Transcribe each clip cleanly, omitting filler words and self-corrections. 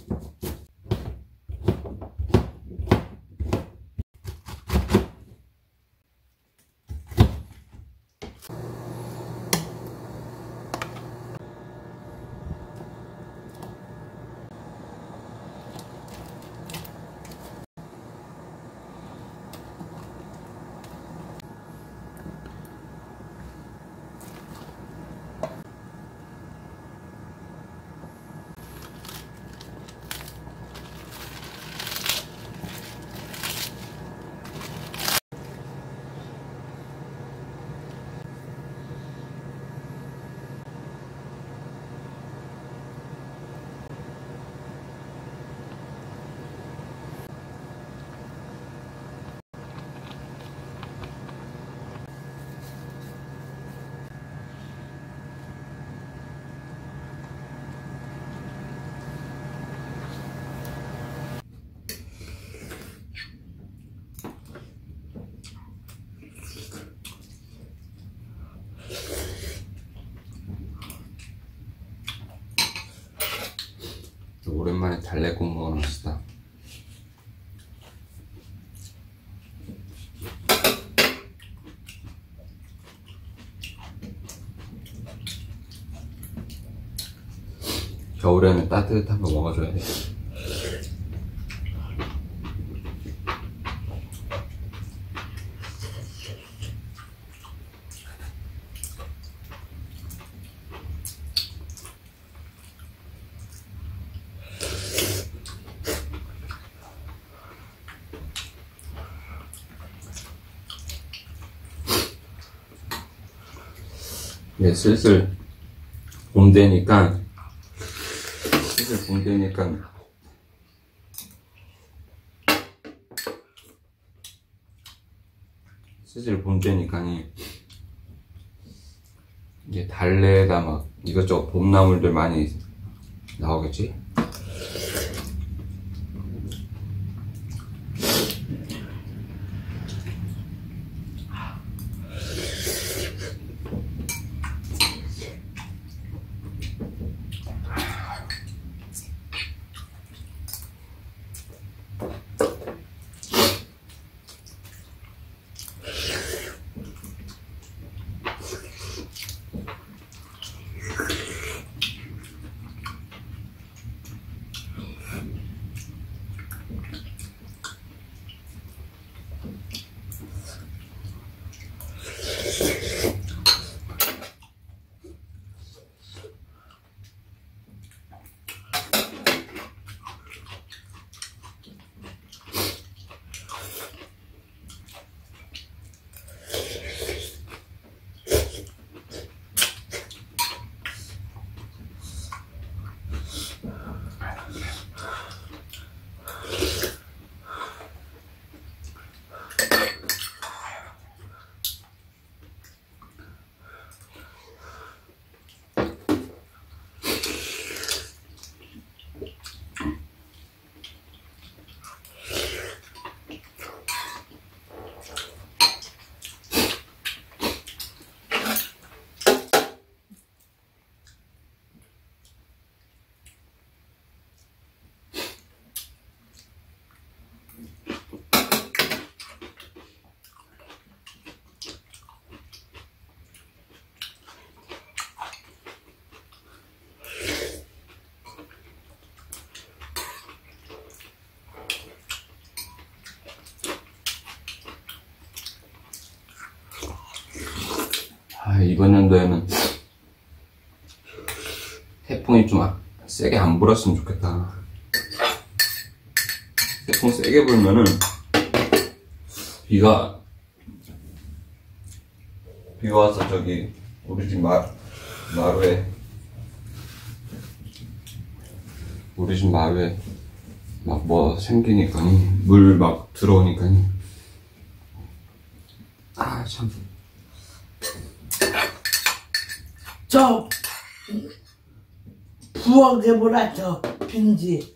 오랜만에 달래국 먹어놨다. 겨울에는 따뜻한 거 먹어줘야 돼. 예, 슬슬 봄 되니까 이제 달래에다 막 이것저것 봄나물들 많이 나오겠지? 이번 연도에는 태풍이 좀 세게 안 불었으면 좋겠다. 태풍 세게 불면은 비가 와서 저기 우리 집 마루에 막 뭐 생기니까니 물 막 들어오니까니 참. 저 부엌에 뭐라 저 빈지.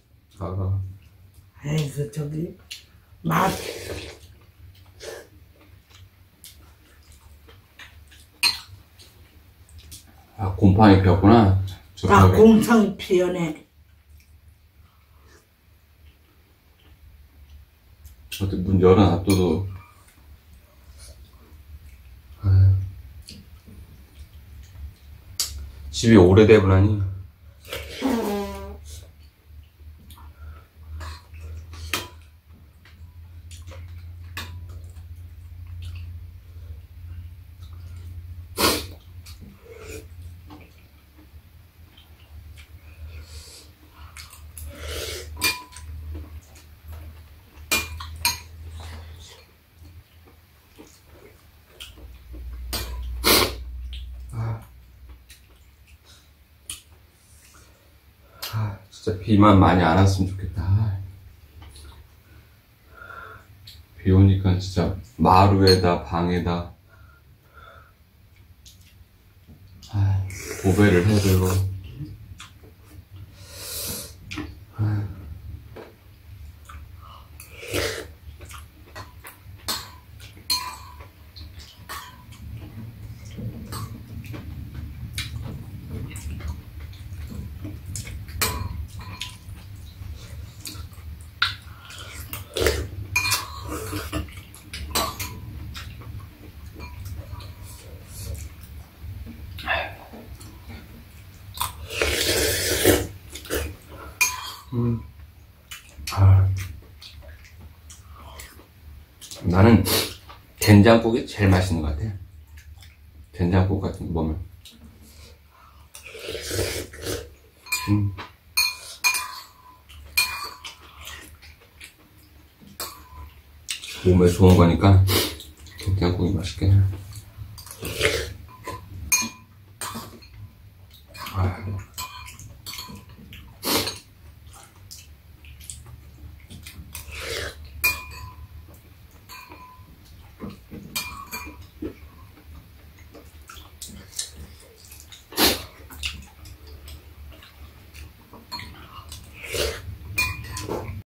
에이그 저기 맛. 곰팡이 피었구나. 곰팡이 피었네. 어디 문 열어놔둬도 집이 오래되고 나니 진짜 비만 많이 안 왔으면 좋겠다. 비 오니까 진짜 마루에다 방에다 보배를 해야 되고. 나는 된장국이 제일 맛있는 것 같아. 된장국 같은 거 먹으면. 몸에 좋은 거니까 된장국이 맛있게 해.